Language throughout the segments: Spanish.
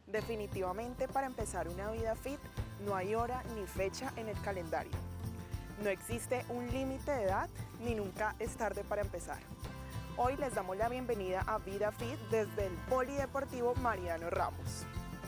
Definitivamente para empezar una vida fit no hay hora ni fecha en el calendario. No existe un límite de edad ni nunca es tarde para empezar. Hoy les damos la bienvenida a Vida Fit desde el Polideportivo Mariano Ramos.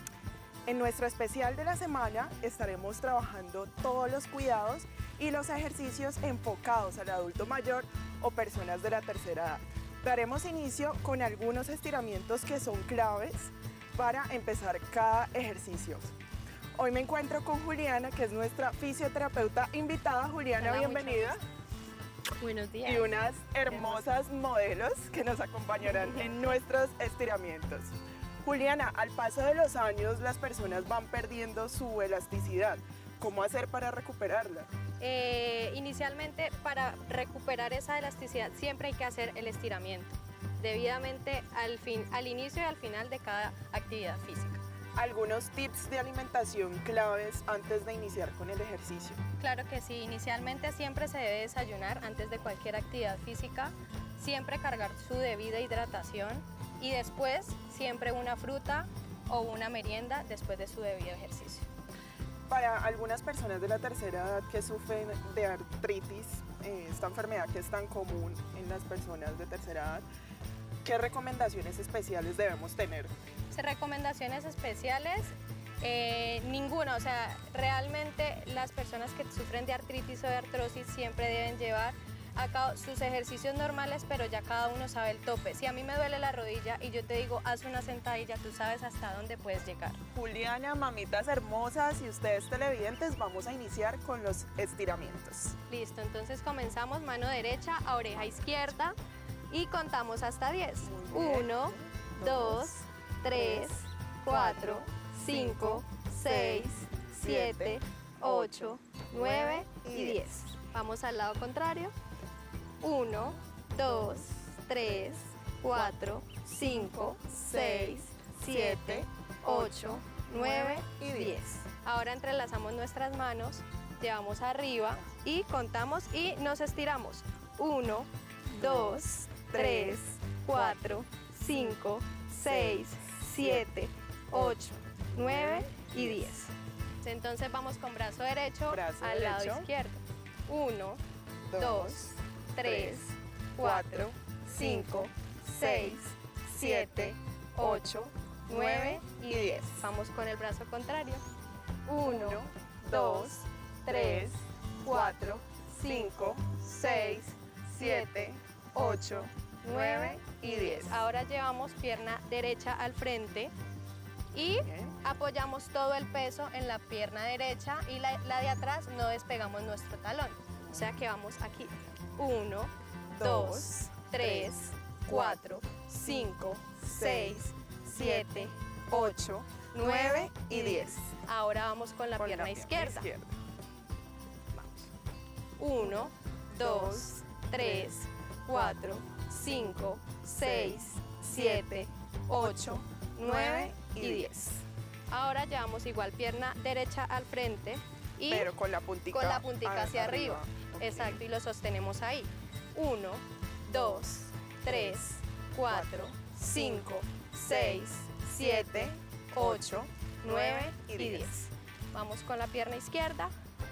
En nuestro especial de la semana estaremos trabajando todos los cuidados y los ejercicios enfocados al adulto mayor o personas de la tercera edad. Daremos inicio con algunos estiramientos que son claves para empezar cada ejercicio. Hoy me encuentro con Juliana, que es nuestra fisioterapeuta invitada. Juliana, Hola, bienvenida. Buenos días. Y unas hermosas modelos que nos acompañarán en nuestros estiramientos. Juliana, al paso de los años las personas van perdiendo su elasticidad. ¿Cómo hacer para recuperarla? Inicialmente, para recuperar esa elasticidad siempre hay que hacer el estiramiento debidamente al inicio y al final de cada actividad física. ¿Algunos tips de alimentación claves antes de iniciar con el ejercicio? Claro que sí, inicialmente siempre se debe desayunar antes de cualquier actividad física, siempre cargar su debida hidratación y después siempre una fruta o una merienda después de su debido ejercicio. Para algunas personas de la tercera edad que sufren de artritis, esta enfermedad que es tan común en las personas de tercera edad, ¿qué recomendaciones especiales debemos tener? Recomendaciones especiales, ninguna, o sea, realmente las personas que sufren de artritis o de artrosis siempre deben llevar a cabo sus ejercicios normales, pero ya cada uno sabe el tope. Si a mí me duele la rodilla y yo te digo, haz una sentadilla, tú sabes hasta dónde puedes llegar. Juliana, mamitas hermosas y ustedes televidentes, vamos a iniciar con los estiramientos. Listo, entonces comenzamos mano derecha a oreja izquierda y contamos hasta 10. 1, 2, 3, 4, 5, 6, 7, 8, 9 y 10. Vamos al lado contrario. 1, 2, 3, 4, 5, 6, 7, 8, 9 y 10. Ahora entrelazamos nuestras manos, llevamos arriba y contamos y nos estiramos. 1, 2, 3, 4, 5, 6, 7, 8, 9 y 10. Entonces vamos con brazo derecho al lado izquierdo. 1, 2, 3, 4, 5, 6, 7, 8, 9 y 10. Vamos con el brazo contrario. 1, 2, 3, 4, 5, 6, 7, 8, 9 y 10. Ahora llevamos pierna derecha al frente y apoyamos todo el peso en la pierna derecha y la de atrás no despegamos nuestro talón. O sea que vamos aquí. 1, 2, 3, 4, 5, 6, 7, 8, 9 y 10. Ahora vamos con la pierna izquierda. Vamos. 1, 2, 3, 4, 5, 6, 7, 8, 9 y 10. Ahora llevamos igual pierna derecha al frente y pero con la puntica hacia arriba. Okay. Exacto, y lo sostenemos ahí. 1, 2, 3, 4, 5, 6, 7, 8, 9 y 10. Vamos con la pierna izquierda.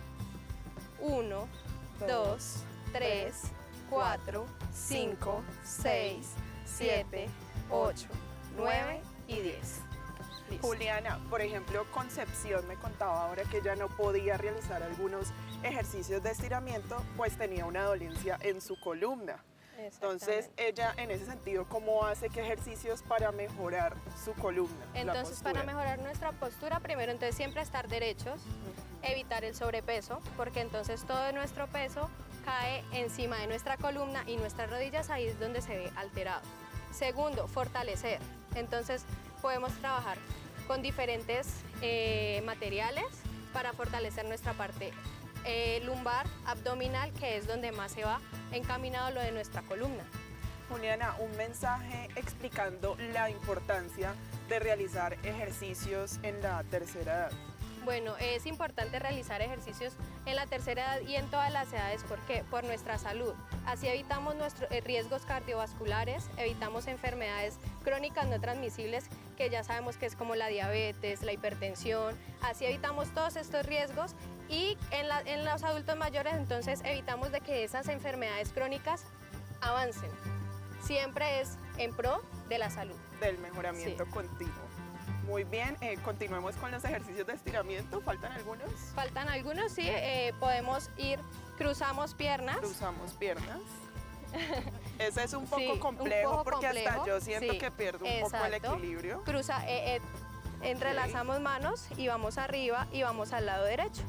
1, 2, 3, 4, 5, 6, 7, 8, 9 y 10. Listo. Juliana, por ejemplo, Concepción me contaba ahora que ella no podía realizar algunos ejercicios de estiramiento, pues tenía una dolencia en su columna. Entonces, ella en ese sentido, ¿cómo hace qué ejercicios para mejorar su columna? Entonces, para mejorar nuestra postura, primero entonces siempre estar derechos, evitar el sobrepeso, porque entonces todo nuestro peso cae encima de nuestra columna y nuestras rodillas, ahí es donde se ve alterado. Segundo, fortalecer. Entonces, podemos trabajar con diferentes materiales para fortalecer nuestra parte lumbar, abdominal, que es donde más se va encaminado lo de nuestra columna. Juliana, un mensaje explicando la importancia de realizar ejercicios en la tercera edad. Bueno, es importante realizar ejercicios en la tercera edad y en todas las edades. ¿Por qué? Por nuestra salud. Así evitamos nuestros riesgos cardiovasculares, evitamos enfermedades crónicas no transmisibles, que ya sabemos que es como la diabetes, la hipertensión. Así evitamos todos estos riesgos y en los adultos mayores entonces evitamos de que esas enfermedades crónicas avancen. Siempre es en pro de la salud. Del mejoramiento continuo. Muy bien, continuemos con los ejercicios de estiramiento. ¿Faltan algunos? Faltan algunos, sí. Podemos ir, cruzamos piernas. Cruzamos piernas. Ese es un poco Sí, complejo un poco porque complejo, hasta yo siento sí, que pierdo un poco el exacto. equilibrio. Entrelazamos manos y vamos arriba y vamos al lado derecho.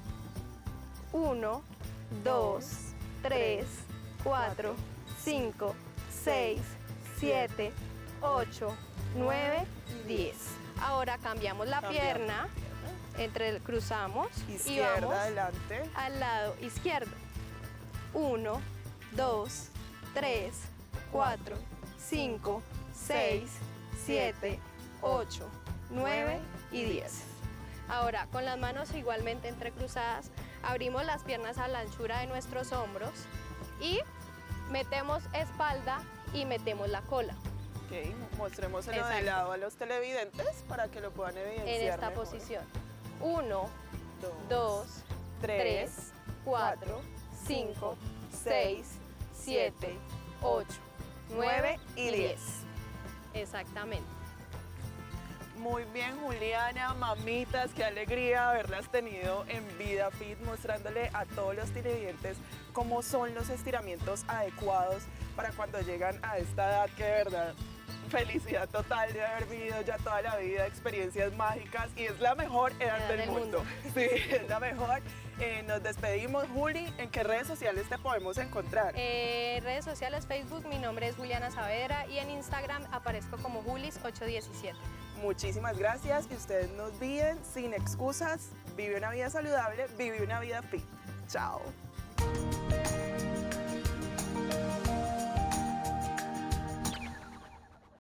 1, 2, 3, 4, 5, 6, 7, 8, 9, 10. Ahora cambiamos la pierna, cruzamos y Izquierda, vamos adelante. al lado izquierdo. 1, 2, 3, 4, 5, 6, 7, 8, 9 y 10. Ahora, con las manos igualmente entrecruzadas, abrimos las piernas a la anchura de nuestros hombros y metemos espalda y metemos la cola. Ok, mostrémoselo de Exacto. lado a los televidentes para que lo puedan evidenciar En esta mejor. posición. 1, 2, 2, 3, 4, 4, 5, 6, 7, 8, 9 y 10. Exactamente. Muy bien, Juliana, mamitas, qué alegría haberlas tenido en Vida Fit, mostrándole a todos los televidentes cómo son los estiramientos adecuados para cuando llegan a esta edad, que de verdad, felicidad total de haber vivido ya toda la vida, experiencias mágicas, y es la mejor edad del mundo. Sí, es la mejor. Nos despedimos, Juli. ¿En qué redes sociales te podemos encontrar? Redes sociales, Facebook, mi nombre es Juliana Saavedra y en Instagram aparezco como Julis817. Muchísimas gracias y ustedes no olviden, sin excusas, vive una vida saludable, vive una vida fit. Chao.